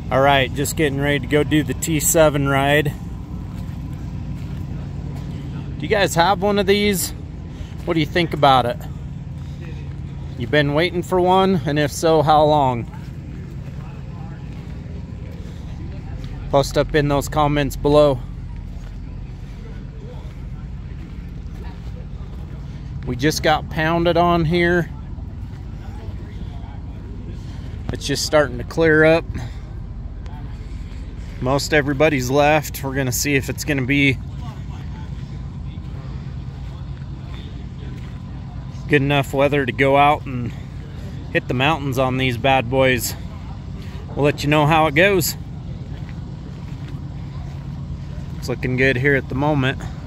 All right, just getting ready to go do the T7 ride. Do you guys have one of these? What do you think about it? You been waiting for one? And if so, how long? Post up in those comments below. We just got pounded on here. It's just starting to clear up. Most everybody's left. We're gonna see if it's gonna be good enough weather to go out and hit the mountains on these bad boys. We'll let you know how it goes. It's looking good here at the moment.